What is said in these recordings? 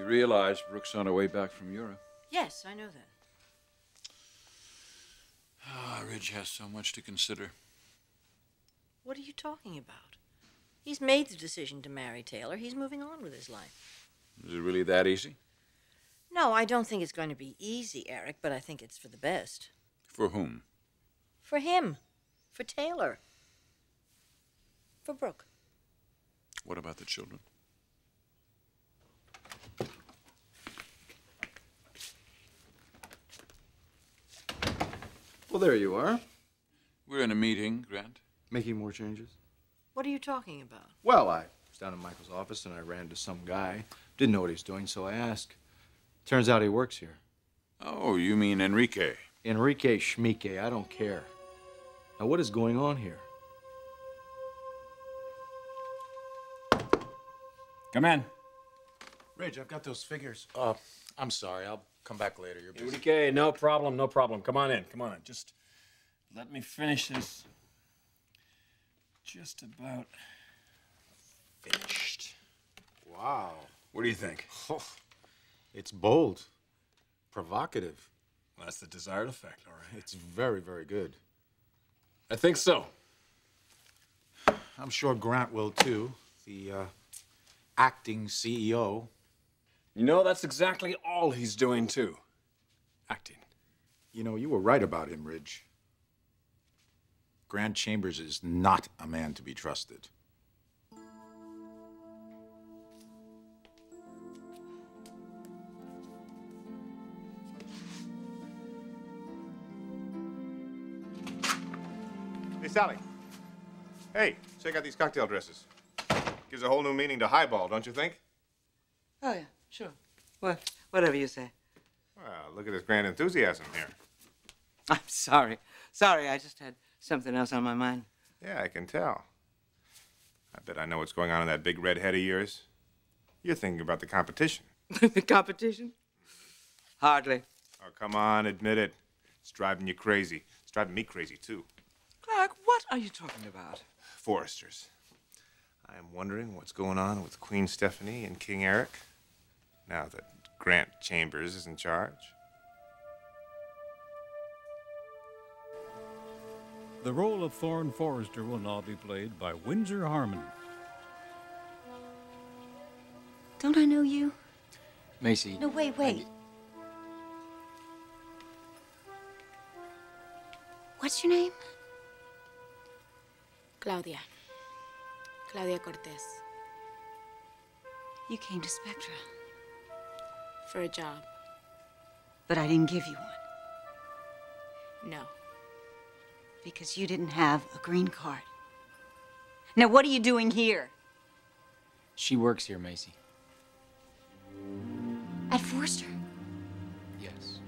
realize Brooke's on her way back from Europe? Yes, I know that. Ah, Ridge has so much to consider. What are you talking about? He's made the decision to marry Taylor. He's moving on with his life. Is it really that easy? No, I don't think it's going to be easy, Eric, but I think it's for the best. For whom? For him. For Taylor. For Brooke. What about the children? Well, there you are. We're in a meeting, Grant. Making more changes? What are you talking about? Well, I was down in Michael's office and I ran into some guy. Didn't know what he was doing, so I asked. Turns out he works here. Oh, you mean Enrique? Enrique Schmique, I don't care. Now, what is going on here? Come in. Ridge, I've got those figures. I'm sorry. I'll come back later. You're busy. Enrique, no problem, no problem. Come on in, come on in. Just let me finish this. Just about finished. Wow. What do you think? Oh, it's bold. Provocative. Well, that's the desired effect, all right. It's very, very good. I think so. I'm sure Grant will, too. The acting CEO. You know, that's exactly all he's doing, too. Acting. You know, you were right about him, Ridge. Grant Chambers is not a man to be trusted. Hey, Sally. Hey, check out these cocktail dresses. Gives a whole new meaning to highball, don't you think? Oh, yeah, sure. Whatever you say. Well, look at this grand enthusiasm here. I'm sorry. Sorry, I just had something else on my mind. Yeah, I can tell. I bet I know what's going on in that big red head of yours. You're thinking about the competition. The competition? Hardly. Oh, come on, admit it. It's driving you crazy. It's driving me crazy, too. Clarke, what are you talking about? Forresters. I am wondering what's going on with Queen Stephanie and King Eric, now that Grant Chambers is in charge. The role of Thorne Forrester will now be played by Windsor Harmon. Don't I know you? Macy. No, wait. What's your name? Claudia. Claudia Cortez. You came to Spectra. For a job. But I didn't give you one. No. Because you didn't have a green card. Now, what are you doing here? She works here, Macy. At Forrester? Yes.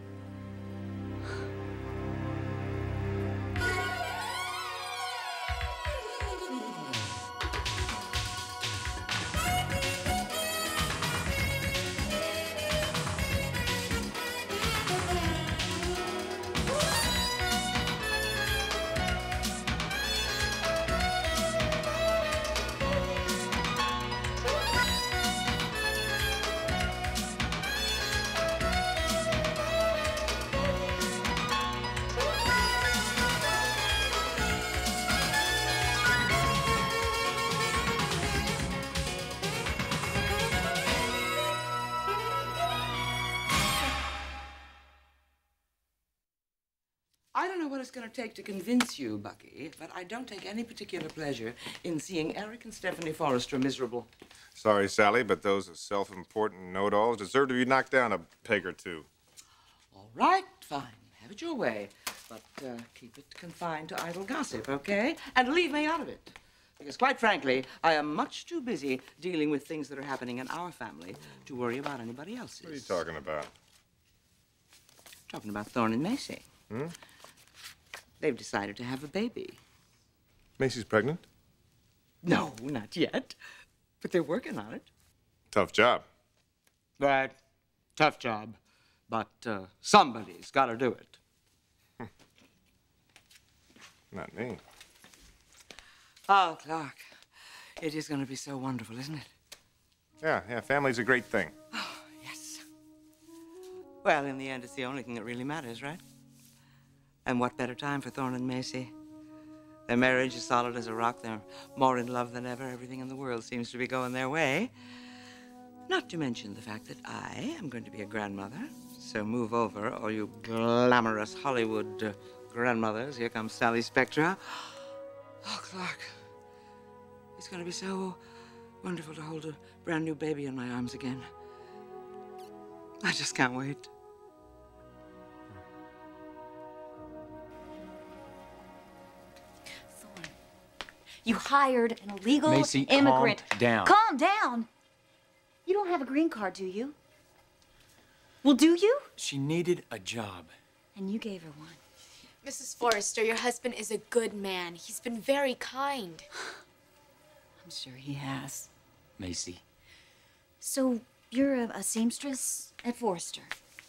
I don't know what it's going to take to convince you, Bucky, but I don't take any particular pleasure in seeing Eric and Stephanie Forrester miserable. Sorry, Sally, but those self-important know-it-alls deserve to be knocked down a peg or two. All right, fine. Have it your way. But keep it confined to idle gossip, okay? And leave me out of it. Because, quite frankly, I am much too busy dealing with things that are happening in our family to worry about anybody else's. What are you talking about? Talking about Thorne and Macy. Hmm? They've decided to have a baby. Macy's pregnant? No, not yet. But they're working on it. Tough job. Right. Tough job. But somebody's got to do it. Not me. Oh, Clarke, it is going to be so wonderful, isn't it? Yeah, family's a great thing. Oh, Well, in the end, it's the only thing that really matters, right? And what better time for Thorne and Macy? Their marriage is solid as a rock. They're more in love than ever. Everything in the world seems to be going their way. Not to mention the fact that I am going to be a grandmother. So move over, all you glamorous Hollywood grandmothers. Here comes Sally Spectra. Oh, Clarke. It's going to be so wonderful to hold a brand new baby in my arms again. I just can't wait. Thorne, you hired an illegal Macy, immigrant. calm down. Calm down? You don't have a green card, do you? Well, do you? She needed a job. And you gave her one. Mrs. Forrester, your husband is a good man. He's been very kind. I'm sure he has. Macy. So, you're a seamstress at Forrester?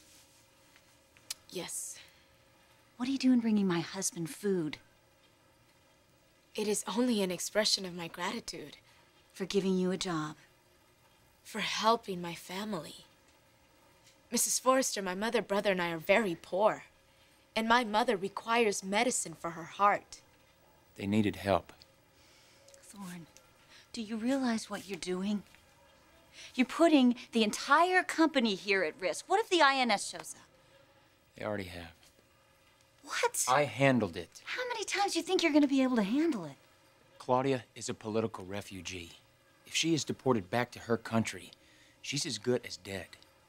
Yes. What are you doing bringing my husband food? It is only an expression of my gratitude. For giving you a job? For helping my family. Mrs. Forrester, my mother, brother, and I are very poor. And my mother requires medicine for her heart. They needed help. Thorne, do you realize what you're doing? You're putting the entire company here at risk. What if the INS shows up? They already have. What? I handled it. How many times do you think you're going to be able to handle it? Claudia is a political refugee. If she is deported back to her country, she's as good as dead.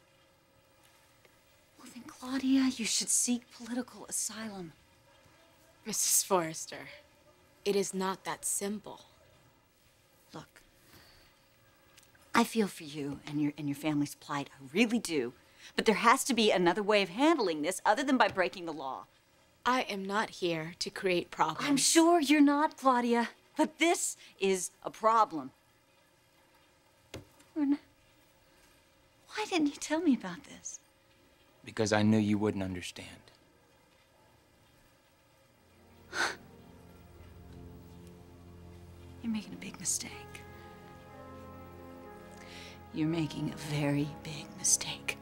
Well, then, Claudia, you should seek political asylum. Mrs. Forrester, it is not that simple. Look, I feel for you and your family's plight. I really do. But there has to be another way of handling this other than by breaking the law. I am not here to create problems. I'm sure you're not, Claudia. But this is a problem. Thorne, why didn't you tell me about this? Because I knew you wouldn't understand. You're making a big mistake. You're making a very big mistake.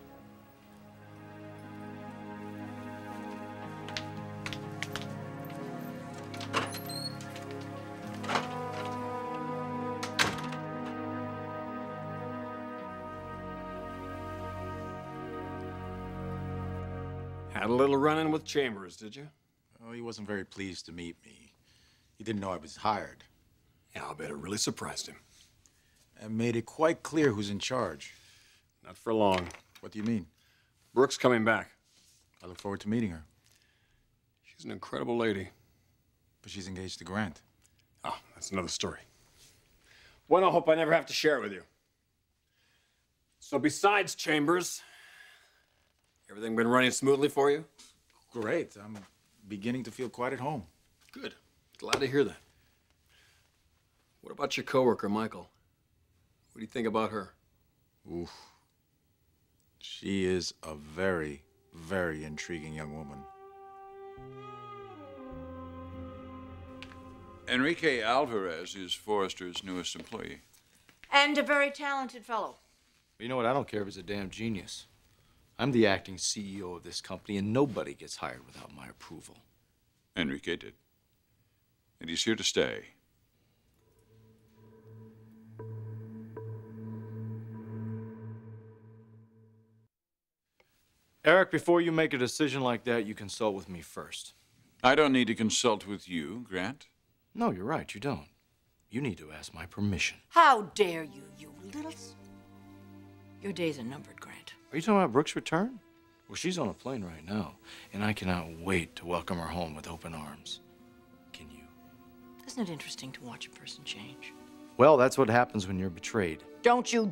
Had a little run-in with Chambers, did you? Oh, he wasn't very pleased to meet me. He didn't know I was hired. Yeah, I'll bet it really surprised him. And made it quite clear who's in charge. Not for long. What do you mean? Brooke's coming back. I look forward to meeting her. She's an incredible lady. But she's engaged to Grant. Oh, that's another story. One I hope I never have to share it with you. So besides Chambers, everything been running smoothly for you? Great. I'm beginning to feel quite at home. Good. Glad to hear that. What about your coworker, Michael? What do you think about her? Oof. She is a very, very intriguing young woman. Enrique Alvarez is Forrester's newest employee. And a very talented fellow. You know what? I don't care if he's a damn genius. I'm the acting CEO of this company, and nobody gets hired without my approval. Enrique did. And he's here to stay. Eric, before you make a decision like that, you consult with me first. I don't need to consult with you, Grant. No, you're right, you don't. You need to ask my permission. How dare you, you little... Your days are numbered, Grant. Are you talking about Brooke's return? Well, she's on a plane right now, and I cannot wait to welcome her home with open arms. Can you? Isn't it interesting to watch a person change? Well, that's what happens when you're betrayed. Don't you...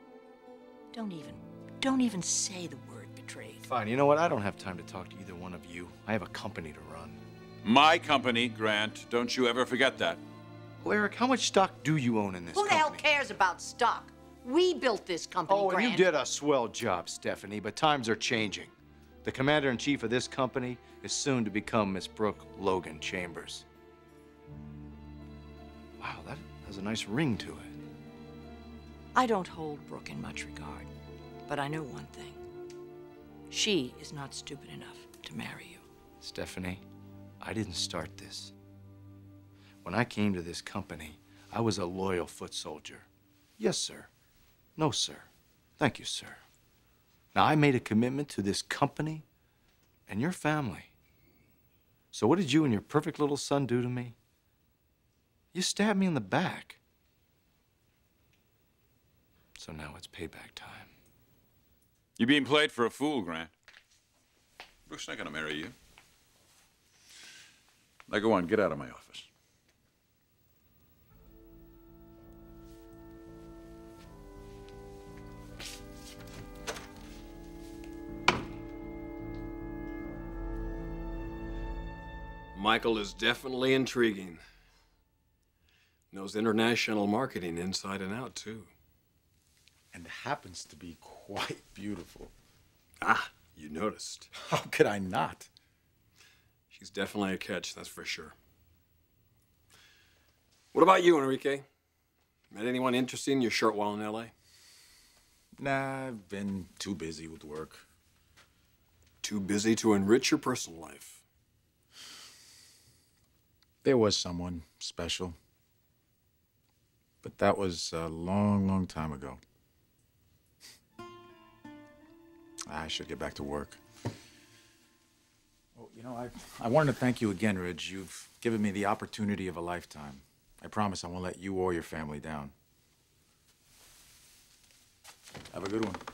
Don't even say the word betrayed. Fine, you know what? I don't have time to talk to either one of you. I have a company to run. My company, Grant. Don't you ever forget that. Well, Eric, how much stock do you own in this Who the company? hell cares about stock? We built this company, Oh, and Grant. you did a swell job, Stephanie, but times are changing. The commander-in-chief of this company is soon to become Miss Brooke Logan Chambers. Wow, that has a nice ring to it. I don't hold Brooke in much regard, but I know one thing. She is not stupid enough to marry you. Stephanie, I didn't start this. When I came to this company, I was a loyal foot soldier. Yes, sir. No, sir. Thank you, sir. Now, I made a commitment to this company and your family. So what did you and your perfect little son do to me? You stabbed me in the back. So now it's payback time. You're being played for a fool, Grant. Brooke's not gonna marry you. Now go on, get out of my office. Michael is definitely intriguing. Knows international marketing inside and out, too. And happens to be quite beautiful. Ah, you noticed. How could I not? She's definitely a catch, that's for sure. What about you, Enrique? Met anyone interesting in your short while in L.A.? Nah, I've been too busy with work. Too busy to enrich your personal life. There was someone special. But that was a long, long time ago. I should get back to work. Well, you know, I wanted to thank you again, Ridge. You've given me the opportunity of a lifetime. I promise I won't let you or your family down. Have a good one.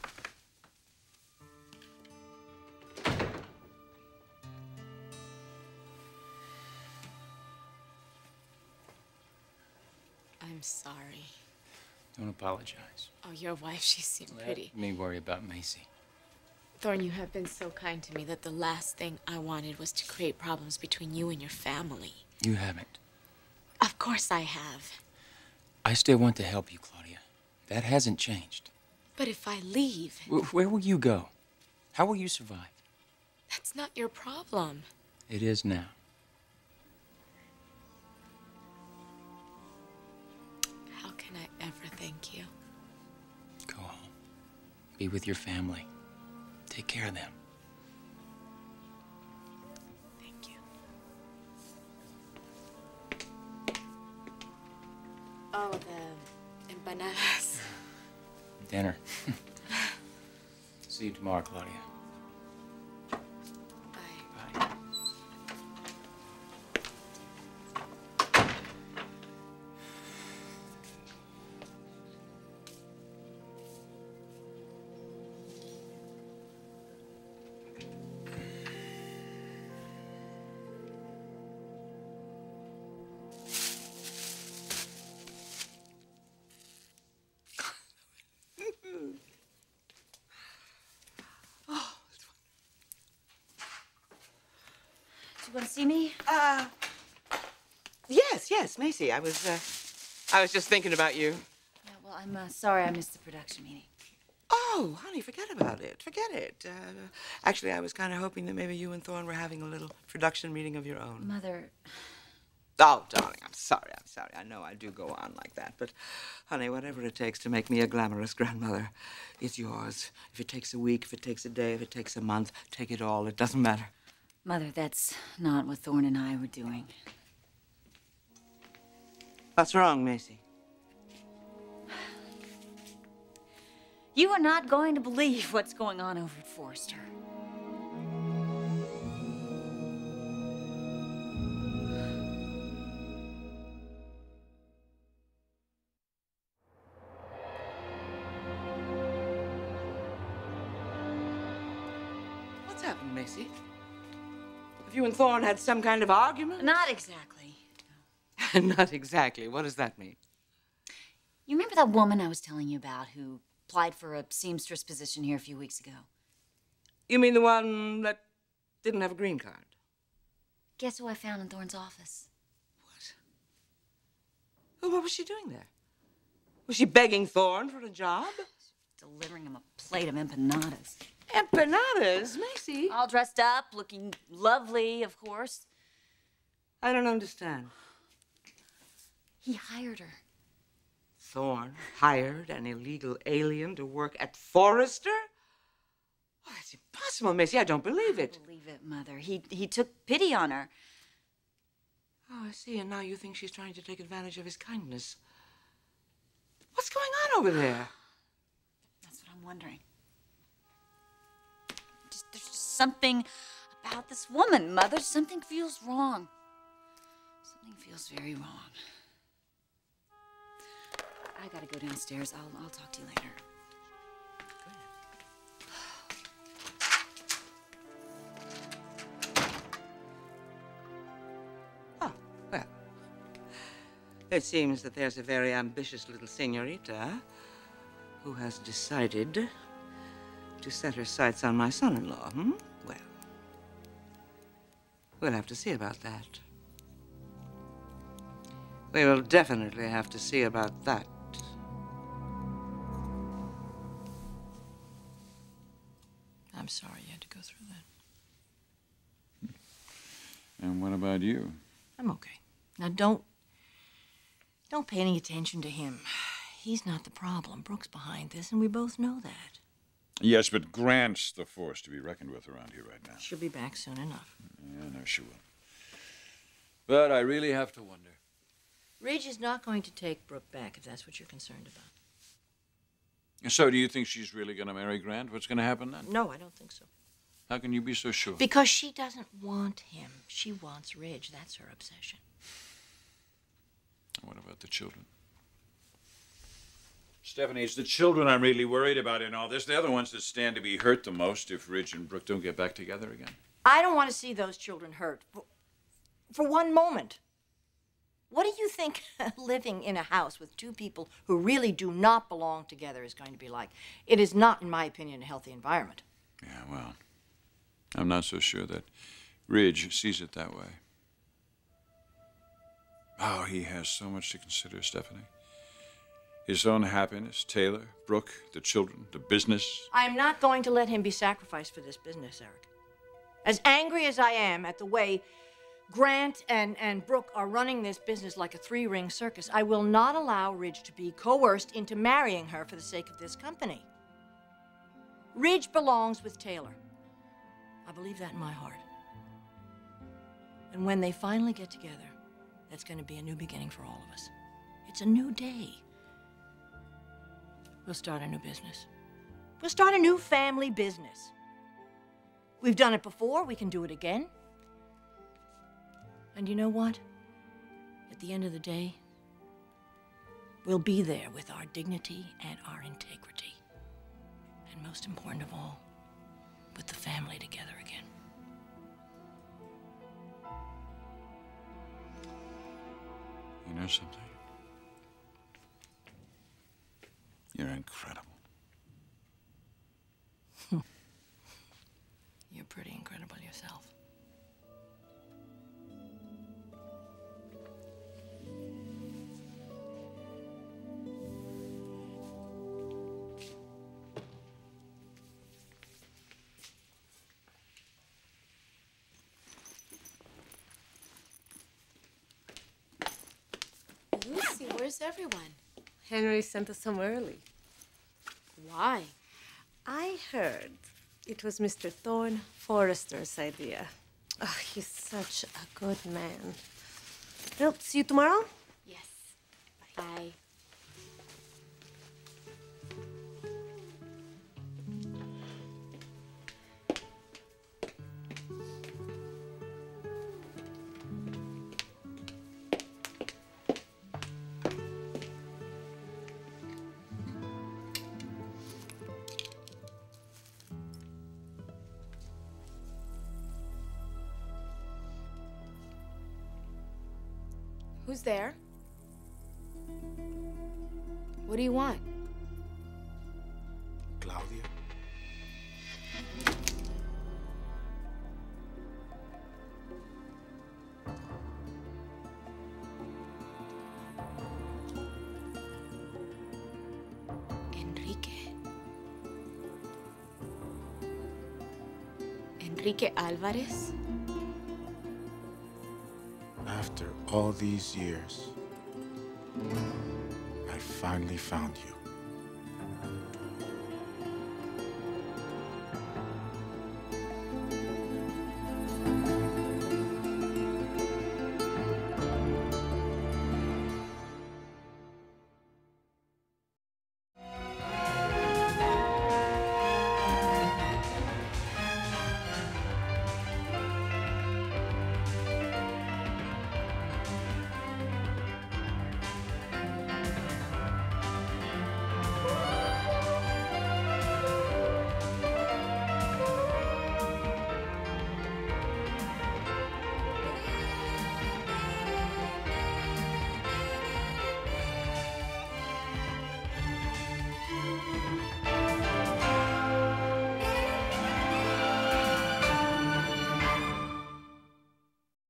I'm sorry. Don't apologize. Oh, your wife, she seemed pretty. Let me worry about Macy. Thorne, you have been so kind to me that the last thing I wanted was to create problems between you and your family. You haven't. Of course I have. I still want to help you, Claudia. That hasn't changed. But if I leave... Where will you go? How will you survive? That's not your problem. It is now. How can I ever thank you? Go home. Be with your family. Take care of them. Thank you. Oh, the empanadas. Dinner. See you tomorrow, Claudia. Bye. Bye. You want to see me? Yes, Macy. I was just thinking about you. Yeah, well, I'm sorry I missed the production meeting. Oh, honey, forget about it. Forget it. Actually, I was kind of hoping that maybe you and Thorne were having a little production meeting of your own. Mother... Oh, darling, I'm sorry. I know I do go on like that, but, honey, whatever it takes to make me a glamorous grandmother, it's yours. If it takes a week, if it takes a day, if it takes a month, take it all. It doesn't matter. Mother, that's not what Thorne and I were doing. What's wrong, Macy? You are not going to believe what's going on over at Forrester. What's happened, Macy? Have you and Thorne had some kind of argument? Not exactly. Not exactly. What does that mean? You remember that woman I was telling you about who applied for a seamstress position here a few weeks ago? You mean the one that didn't have a green card? Guess who I found in Thorne's office? What? Well, what was she doing there? Was she begging Thorne for a job? Delivering him a plate of empanadas. Empanadas, Macy? All dressed up, looking lovely, of course. I don't understand. He hired her. Thorne hired an illegal alien to work at Forrester? Oh, that's impossible, Macy. I don't believe it. Believe it, Mother. He took pity on her. Oh, I see. And now you think she's trying to take advantage of his kindness. What's going on over there? That's what I'm wondering. There's just something about this woman, Mother. Something feels wrong. Something feels very wrong. I gotta go downstairs. I'll talk to you later. Oh, well. It seems that there's a very ambitious little senorita who has decided to set her sights on my son-in-law, hmm? Well, we'll have to see about that. We will definitely have to see about that. I'm sorry you had to go through that. And what about you? I'm okay. Now, don't pay any attention to him. He's not the problem. Brooke's behind this, and we both know that. Yes, but Grant's the force to be reckoned with around here right now. She'll be back soon enough. Yeah, I know she will. But I really have to wonder. Ridge is not going to take Brooke back, if that's what you're concerned about. So do you think she's really going to marry Grant? What's going to happen then? No, I don't think so. How can you be so sure? Because she doesn't want him. She wants Ridge. That's her obsession. What about the children? Stephanie, it's the children I'm really worried about in all this. They're the ones that stand to be hurt the most if Ridge and Brooke don't get back together again. I don't want to see those children hurt. For one moment. What do you think living in a house with two people who really do not belong together is going to be like? It is not, in my opinion, a healthy environment. Yeah, well, I'm not so sure that Ridge sees it that way. Oh, he has so much to consider, Stephanie. His own happiness, Taylor, Brooke, the children, the business. I'm not going to let him be sacrificed for this business, Eric. As angry as I am at the way Grant and Brooke are running this business like a three-ring circus, I will not allow Ridge to be coerced into marrying her for the sake of this company. Ridge belongs with Taylor. I believe that in my heart. And when they finally get together, that's going to be a new beginning for all of us. It's a new day. We'll start a new business. We'll start a new family business. We've done it before. We can do it again. And you know what? At the end of the day, we'll be there with our dignity and our integrity. And most important of all, put the family together again. You know something? You're incredible. You're pretty incredible yourself. Lucy, where's everyone? Henry sent us home early. Why? I heard it was Mr. Thorne Forrester's idea. Oh, he's such a good man. Well, see you tomorrow? Yes. Bye. Who's there? What do you want? Claudia? Enrique. Enrique Alvarez? After all these years, I finally found you.